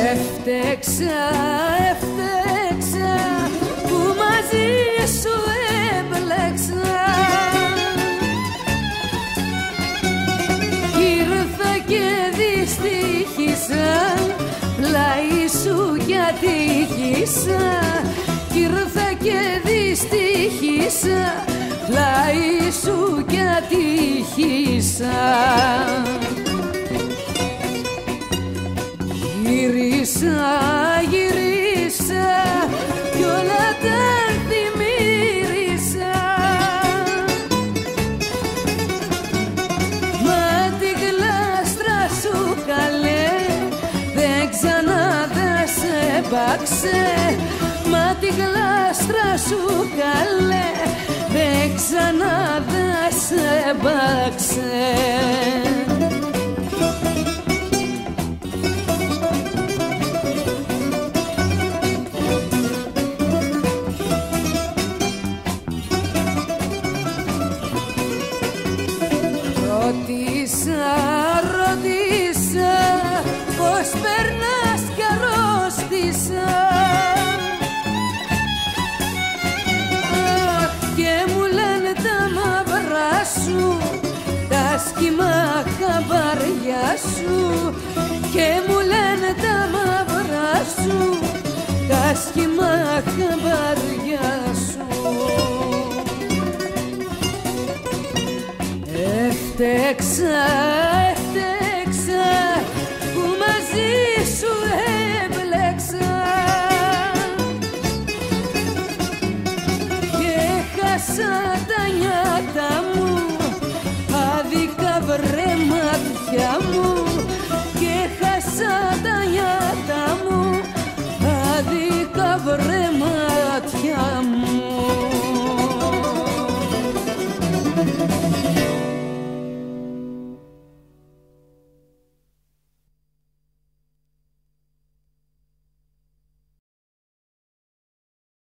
Έφτεξα, έφτεξα που μαζί σου έμπλεξα. Ήρθα και δυστύχησα, πλάι σου κι ατύχησα. Ήρθα και δυστύχησα, πλάι σου κι ατύχησα. Γύρισα, γύρισα κι όλα τα θυμήρισα. Μα τη γλάστρα σου καλέ δεν ξανά θα σε πάξε. Μα τη γλάστρα σου καλέ δεν ξανά θα σε πάξε. Ρώτησα, ρώτησα πως περνάς κι αρρώστησα. Αχ, και μου λένε τα μαύρα σου, τα σχήμα χαμπαριά σου. Και μου λένε τα μαύρα σου, τα σχήμα χαμπαριά σου. Έφτεξα,